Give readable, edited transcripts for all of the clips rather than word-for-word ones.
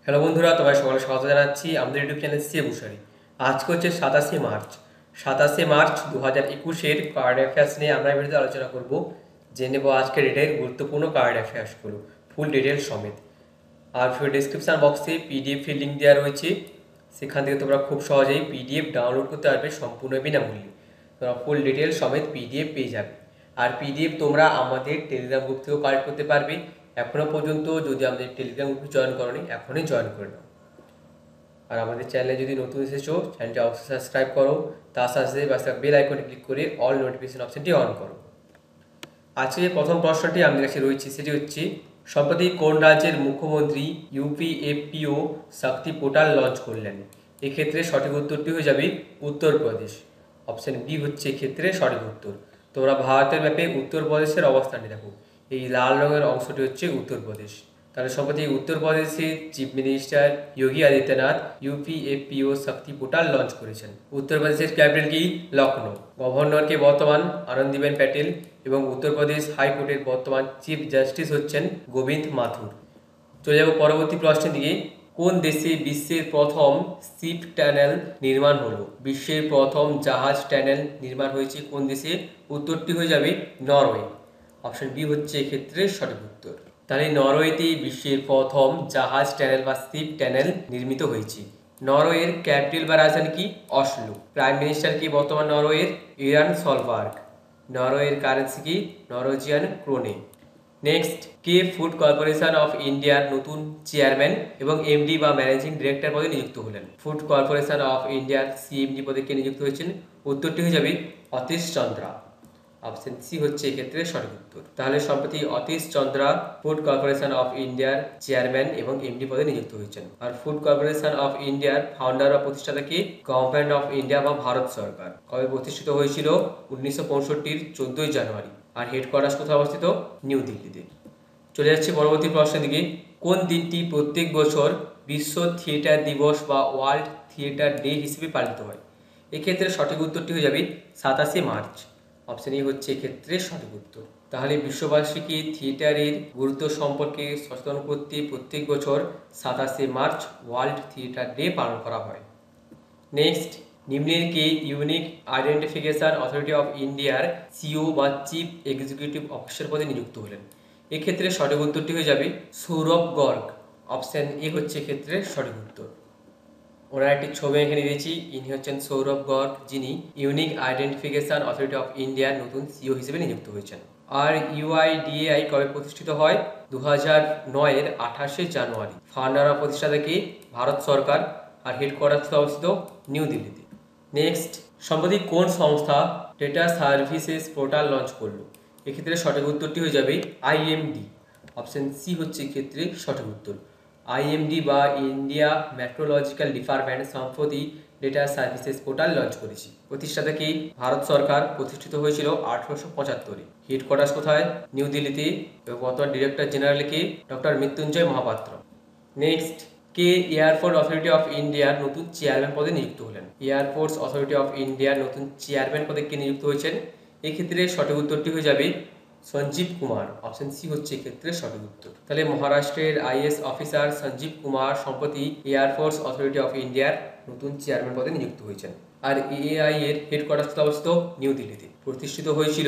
Hello বন্ধুরা, তোমায় সকলে স্বাগত জানাচ্ছি আমাদের ইউটিউব চ্যানেল সি বুসারি। আজকে হচ্ছে 27 মার্চ। 27 মার্চ 2021-এর কারেন্ট অ্যাফেয়ার্স নিয়ে আমরা এই ভিডিওতে আলোচনা করব। জেনে নেব আজকের ডেটের গুরুত্বপূর্ণ কারেন্ট অ্যাফেয়ার্সগুলো ফুল ডিটেলস সমেত। আর ভিডিও ডিসক্রিপশন বক্সে পিডিএফ-এর লিঙ্ক দেওয়া রয়েছে, সেখান থেকে তোমরা খুব সহজেই পিডিএফ ডাউনলোড করতে পারবে সম্পূর্ণ বিনামূল্যে। তোমরা ফুল ডিটেলস সমেত পিডিএফ পেয়ে যাবে। আর পিডিএফ তোমরা আমাদের টেলিগ্রাম গ্রুপ থেকেও কালেক্ট করতে পারবে। এখনও পর্যন্ত যদি আমাদের টেলিগ্রাম গ্রুপে জয়েন করোনি, এখনই জয়েন করে নাও। আর আমাদের চ্যানেলে যদি নতুন এসেছো, চ্যানেলটি অবশ্যই সাবস্ক্রাইব করো, তার সাথে সাথে বেল আইকনে ক্লিক করে অল নোটিফিকেশন অপশনটি অন করো। আজকে প্রথম প্রশ্নটি আমাদের কাছে রয়েছে, সেটি হচ্ছে সম্প্রতি কোন রাজ্যের মুখ্যমন্ত্রী ইউপিএফপিও শক্তি পোর্টাল লঞ্চ করলেন? এক্ষেত্রে সঠিক উত্তরটি হয়ে যাবে উত্তরপ্রদেশ। অপশন বি হচ্ছে এক্ষেত্রে সঠিক উত্তর। তোমরা ভারতের ম্যাপে উত্তরপ্রদেশের অবস্থানটি দেখো, এই লাল রঙের অংশটি হচ্ছে উত্তরপ্রদেশ। তাহলে সম্প্রতি উত্তরপ্রদেশের chief minister Yogi Adityanath UPFPO Shakti portal launch করেছেন। উত্তরপ্রদেশের ক্যাপিটাল কি? লখনৌ। গভর্নরকে বর্তমান আনন্দীবেন প্যাটেল এবং উত্তরপ্রদেশ হাইকোর্টের বর্তমান চিফ জাস্টিস হচ্ছেন গোবিন্দ মাথুর। চলে যাব পরবর্তী প্রশ্নের দিকে। কোন দেশে বিশ্বের প্রথম শিপ টানেল নির্মাণ হলো? বিশ্বের প্রথম জাহাজ টানেল নির্মাণ হয়েছে কোন দেশে? উত্তরটি হয়ে যাবে নরওয়ে। অপশন বি হচ্ছে এক্ষেত্রে সঠিক উত্তর। তাহলে নরওয়েতে বিশ্বের প্রথম জাহাজ টানেল বা শিপ টানেল নির্মিত হয়েছে। নরওয়ের ক্যাপিটাল বা রাজধানী কি? অসলো। প্রাইম মিনিস্টার কি বর্তমান নরওয়ের? ইয়ান সলবার্গ। নরওয়ের কারেন্সি কি? Norwegian krone. নেক্সট, কে ফুড কর্পোরেশন অফ ইন্ডিয়ার নতুন চেয়ারম্যান এবং এমডি বা ম্যানেজিং ডিরেক্টর পদে নিযুক্ত হলেন? ফুড কর্পোরেশন অফ ইন্ডিয়ার সিএমডি পদে কে নিযুক্ত হয়েছেন? উত্তরটি হয়ে যাবে অতীশ চন্দ্রা। অপশন সি হচ্ছে এক্ষেত্রে সঠিক উত্তর। তাহলে সম্প্রতি Atish Chandra food corporation of ইন্ডিয়ার চেয়ারম্যান এবং এমডি পদে নিযুক্ত হয়েছেন। আর ফুড কর্পোরেশন অফ ইন্ডিয়ার ফাউন্ডার বা প্রতিষ্ঠাতা কি? গভর্নমেন্ট অফ ইন্ডিয়া বা ভারত সরকার। কবে প্রতিষ্ঠিত হয়েছিল? 1965-এর 14ই জানুয়ারি। আর হেডকোয়ার্টার্স কোথায় অবস্থিত? নিউ দিল্লিতে। চলে যাচ্ছে পরবর্তী প্রশ্নের দিকে। কোন দিনটি প্রত্যেক বছর বিশ্ব থিয়েটার দিবস বা ওয়ার্ল্ড থিয়েটার ডে হিসেবে পালিত হয়? এক্ষেত্রে সঠিক উত্তরটি হয়ে যাবে 27 মার্চ। অপশন এ হচ্ছে এক্ষেত্রে সঠিক উত্তর। তাহলে বিশ্ববাসীকে থিয়েটারের গুরুত্ব সম্পর্কে সচেতন করতে প্রত্যেক বছর 27 মার্চ ওয়ার্ল্ড থিয়েটার ডে পালন করা হয়। নেক্সট, নিম্নের কে ইউনিক আইডেন্টিফিকেশন অথরিটি অফ ইন্ডিয়ার সিও বা চিফ এক্সিকিউটিভ অফিসার পদে নিযুক্ত হলেন? এক্ষেত্রে সঠিক উত্তরটি হয়ে যাবে সৌরভ গর্গ। অপশন এ হচ্ছে এক্ষেত্রে সঠিক উত্তর। ওনার একটি ছবি এখানে দিয়েছি, ইনি হচ্ছেন সৌরভ গর্গ, যিনি ইউনিক আইডেন্টিফিকেশন অথরিটি অফ ইন্ডিয়ার নতুন সিও হিসেবে নিযুক্ত হয়েছেন। আর ইউআইডিএআই কবে প্রতিষ্ঠিত হয়? 2009-এর 28শে জানুয়ারি। ফাউন্ডার বা প্রতিষ্ঠাতা কি? ভারত সরকার। আর হেডকোয়ার্টার অবস্থিত নিউ দিল্লিতে। নেক্সট, সম্প্রতি কোন সংস্থা ডেটা সার্ভিসেস পোর্টাল লঞ্চ করলো? এক্ষেত্রে সঠিক উত্তরটি হয়ে যাবে আইএমডি। অপশন সি হচ্ছে এক্ষেত্রে সঠিক উত্তর। আইএমডি বা ইন্ডিয়া মেট্রোলজিক্যাল ডিপার্টমেন্ট সম্প্রতি ডেটা সার্ভিসেস পোর্টাল লঞ্চ করেছে। প্রতিষ্ঠাতা কি? ভারত সরকার। প্রতিষ্ঠিত হয়েছিল 1875-এ। হেডকোয়ার্টার্স কোথায়? নিউ দিল্লিতে। এবং বর্তমান ডিরেক্টর জেনারেল কি? ডক্টর মৃত্যুঞ্জয় মহাপাত্র। নেক্সট, কে এয়ারফোর্স অথরিটি অফ ইন্ডিয়ার নতুন চেয়ারম্যান পদে নিযুক্ত হলেন? এয়ারফোর্স অথরিটি অফ ইন্ডিয়ার নতুন চেয়ারম্যান পদে কে নিযুক্ত হয়েছেন? এক্ষেত্রে সঠিক উত্তরটি হয়ে যাবে সঞ্জীব কুমার। অপশন সি হচ্ছে এক্ষেত্রে সঠিক উত্তর। তাহলে মহারাষ্ট্রের আইএস অফিসার সঞ্জীব কুমার সম্প্রতি এয়ারফোর্স অথরিটি অফ ইন্ডিয়ার নতুন চেয়ারম্যান পদে নিযুক্ত হয়েছেন। আর এআই এর হেডকোয়ার্টার্স অবস্থিত নিউ দিল্লিতে। প্রতিষ্ঠিত হয়েছিল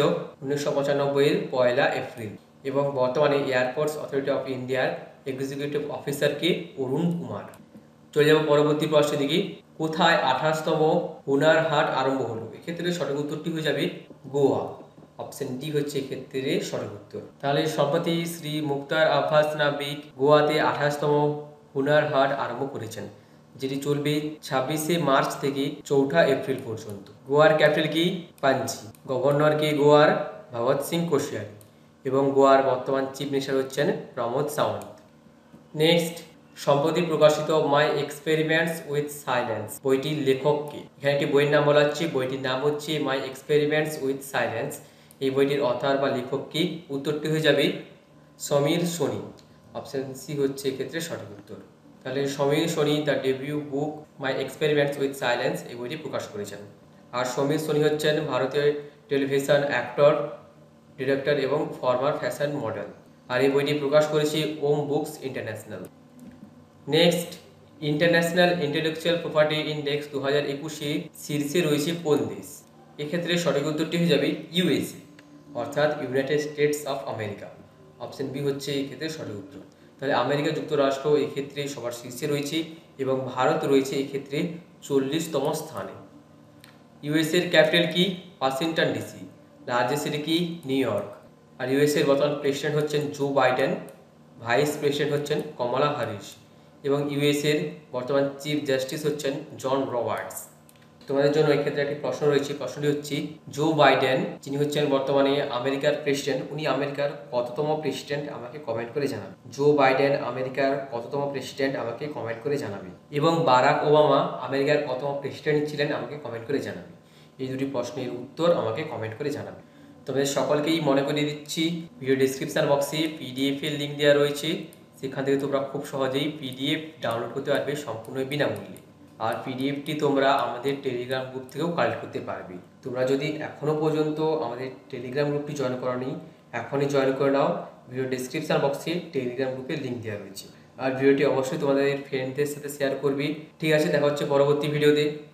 1995-এর 1 এপ্রিল। এবং বর্তমানে এয়ারফোর্স অথরিটি অফ ইন্ডিয়ার এক্সিকিউটিভ অফিসার কে? অরুণ কুমার। চলে যাব পরবর্তী প্রশ্নের দিকে। কোথায় 28তম হুনার হাট আরম্ভ হলো? এক্ষেত্রে সঠিক উত্তরটি হয়ে যাবে গোয়া। অপশন ডি হচ্ছে এক্ষেত্রে সঠিক উত্তর। তাহলে সম্প্রতি শ্রী মুক্তার আব্বাস নাবিক গোয়াতে 28তম হুনার হাট আরম্ভ করেছেন, যেটি চলবে 26শে মার্চ থেকে 4ঠা এপ্রিল পর্যন্ত। গোয়ার ক্যাপিটাল কি? পাঞ্জি। গভর্নর কে? গোয়ার ভগৎ সিং কোশিয়ারি। এবং গোয়ার বর্তমান চিফ মিনিস্টার হচ্ছেন প্রমোদ সাওয়ান্ত। নেক্সট, সম্প্রতি প্রকাশিত মাই এক্সপেরিমেন্টস উইথ সাইলেন্স বইটির লেখক কে? এখানে একটি বইয়ের নাম বলা হচ্ছে, বইটির নাম হচ্ছে মাই এক্সপেরিমেন্টস উইথ সাইলেন্স। এই বইটির অথর বা লেখক কি? উত্তরটি হয়ে যাবে সমীর সোনি। অপশন সি হচ্ছে এক্ষেত্রে সঠিক উত্তর। তাহলে সমীর সোনি তার debut book my experiments with silence এই বইটি প্রকাশ করেছেন। আর সমীর সোনি হচ্ছেন ভারতীয় টেলিভিশন অ্যাক্টর, ডিরেক্টর এবং ফর্মার ফ্যাশন মডেল। আর এই বইটি প্রকাশ করেছে Om books international. Next, international intellectual property index 2021-এ শীর্ষে রয়েছে কোন দেশ? এক্ষেত্রে সঠিক উত্তরটি হয়ে যাবে ইউএসএ, অর্থাৎ United States of America. Option B হচ্ছে এই ক্ষেত্রে সঠিক উত্তর। তাহলে আমেরিকা যুক্তরাষ্ট্র এক্ষেত্রে সবার শীর্ষে রয়েছে এবং ভারত রয়েছে এক্ষেত্রে 40তম স্থানে। ইউএসএর ক্যাপিটাল কি? Washington DC. রাজ্য সিটি কি? New York. আর ইউএসএর বর্তমান প্রেসিডেন্ট হচ্ছেন জো বাইডেন, ভাইস প্রেসিডেন্ট হচ্ছেন কমলা হ্যারিস এবং ইউএসএর বর্তমান চিফ জাস্টিস হচ্ছেন জন রবার্টস। তোমাদের জন্য এক্ষেত্রে একটি প্রশ্ন রয়েছে। প্রশ্নটি হচ্ছে, জো বাইডেন যিনি হচ্ছেন বর্তমানে আমেরিকার প্রেসিডেন্ট, উনি আমেরিকার কততম প্রেসিডেন্ট আমাকে কমেন্ট করে জানাবে। জো বাইডেন আমেরিকার কততম প্রেসিডেন্ট আমাকে কমেন্ট করে জানাবে। এবং বারাক ওবামা আমেরিকার কততম প্রেসিডেন্ট ছিলেন আমাকে কমেন্ট করে জানাবে। এই দুটি প্রশ্নের উত্তর আমাকে কমেন্ট করে জানাবে। তোমাদের সকলকেই মনে করিয়ে দিচ্ছি, ভিডিও ডিসক্রিপশন বক্সে পিডিএফ এর লিঙ্ক দেওয়া রয়েছে। সেখান থেকে তোমরা খুব সহজেই পিডিএফ ডাউনলোড করতে পারবে সম্পূর্ণ বিনামূল্যে। আর পিডিএফটি তোমরা আমাদের টেলিগ্রাম গ্রুপ থেকেও কালেক্ট করতে পারবে। তোমরা যদি এখনও পর্যন্ত আমাদের টেলিগ্রাম গ্রুপটি জয়েন করোনি, এখনই জয়েন করে নাও। ভিডিও ডিসক্রিপশন বক্সে টেলিগ্রাম গ্রুপের লিঙ্ক দেওয়া রয়েছে। আর ভিডিওটি অবশ্যই তোমাদের ফ্রেন্ডদের সাথে শেয়ার করবে। ঠিক আছে, দেখা হচ্ছে পরবর্তী ভিডিওতে।